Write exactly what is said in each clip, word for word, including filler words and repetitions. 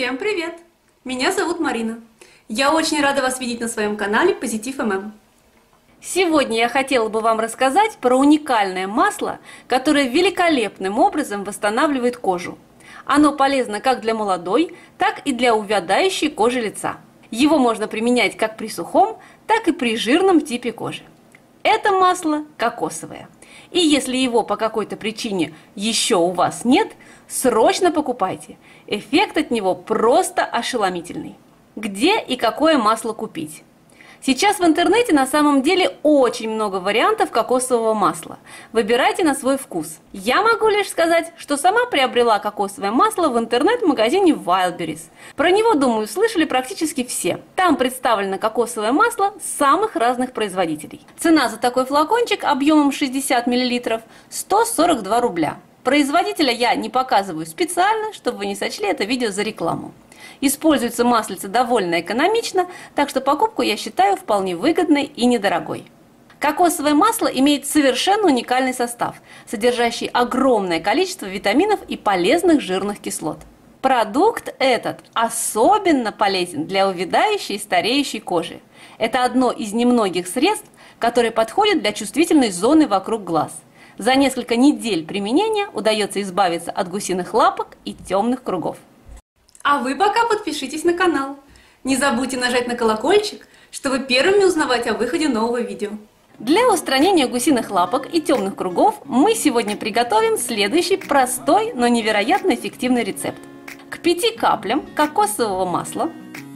Всем привет! Меня зовут Марина. Я очень рада вас видеть на своем канале Positive эм эм. Сегодня я хотела бы вам рассказать про уникальное масло, которое великолепным образом восстанавливает кожу. Оно полезно как для молодой, так и для увядающей кожи лица. Его можно применять как при сухом, так и при жирном типе кожи. Это масло кокосовое. И если его по какой-то причине еще у вас нет, срочно покупайте. Эффект от него просто ошеломительный. Где и какое масло купить? Сейчас в интернете на самом деле очень много вариантов кокосового масла. Выбирайте на свой вкус. Я могу лишь сказать, что сама приобрела кокосовое масло в интернет-магазине Wildberries. Про него, думаю, слышали практически все. Там представлено кокосовое масло самых разных производителей. Цена за такой флакончик объемом шестьдесят миллилитров сто сорок два рубля. Производителя я не показываю специально, чтобы вы не сочли это видео за рекламу. Используется маслице довольно экономично, так что покупку я считаю вполне выгодной и недорогой. Кокосовое масло имеет совершенно уникальный состав, содержащий огромное количество витаминов и полезных жирных кислот. Продукт этот особенно полезен для увядающей и стареющей кожи. Это одно из немногих средств, которые подходят для чувствительной зоны вокруг глаз. За несколько недель применения удается избавиться от гусиных лапок и темных кругов. А вы пока подпишитесь на канал. Не забудьте нажать на колокольчик, чтобы первыми узнавать о выходе нового видео. Для устранения гусиных лапок и темных кругов мы сегодня приготовим следующий простой, но невероятно эффективный рецепт. К пяти каплям кокосового масла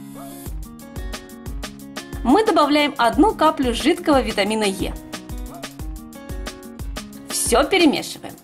мы добавляем одну каплю жидкого витамина Е. Все перемешиваем.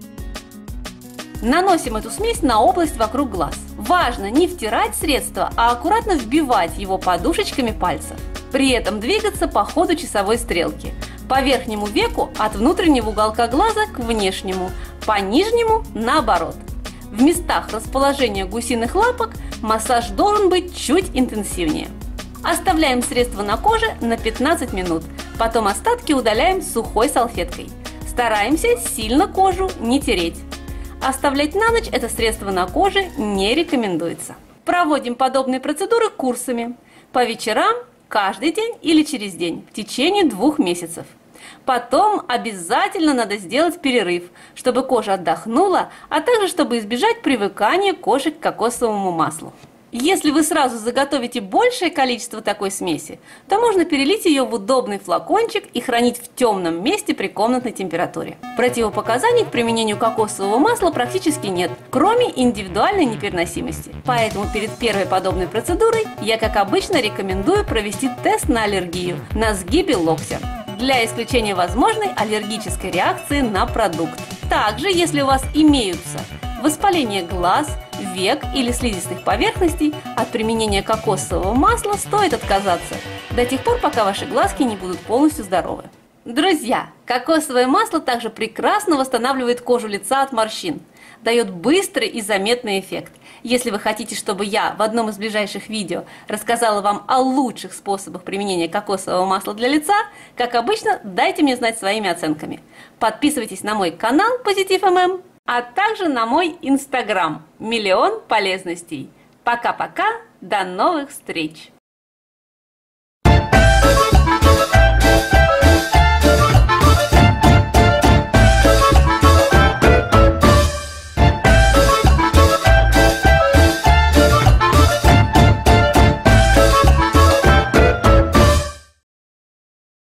Наносим эту смесь на область вокруг глаз. Важно не втирать средство, а аккуратно вбивать его подушечками пальцев. При этом двигаться по ходу часовой стрелки. По верхнему веку от внутреннего уголка глаза к внешнему, по нижнему наоборот. В местах расположения гусиных лапок массаж должен быть чуть интенсивнее. Оставляем средство на коже на пятнадцать минут, потом остатки удаляем сухой салфеткой. Стараемся сильно кожу не тереть. Оставлять на ночь это средство на коже не рекомендуется. Проводим подобные процедуры курсами. По вечерам, каждый день или через день, в течение двух месяцев. Потом обязательно надо сделать перерыв, чтобы кожа отдохнула, а также чтобы избежать привыкания кожи к кокосовому маслу. Если вы сразу заготовите большее количество такой смеси, то можно перелить ее в удобный флакончик и хранить в темном месте при комнатной температуре. Противопоказаний к применению кокосового масла практически нет, кроме индивидуальной непереносимости. Поэтому перед первой подобной процедурой я, как обычно, рекомендую провести тест на аллергию на сгибе локтя для исключения возможной аллергической реакции на продукт. Также, если у вас имеются воспаление глаз, век или слизистых поверхностей, от применения кокосового масла стоит отказаться до тех пор, пока ваши глазки не будут полностью здоровы. Друзья, кокосовое масло также прекрасно восстанавливает кожу лица от морщин, дает быстрый и заметный эффект. Если вы хотите, чтобы я в одном из ближайших видео рассказала вам о лучших способах применения кокосового масла для лица, как обычно, дайте мне знать своими оценками. Подписывайтесь на мой канал Positive эм эм, а также на мой инстаграм «Миллион полезностей». Пока-пока, до новых встреч!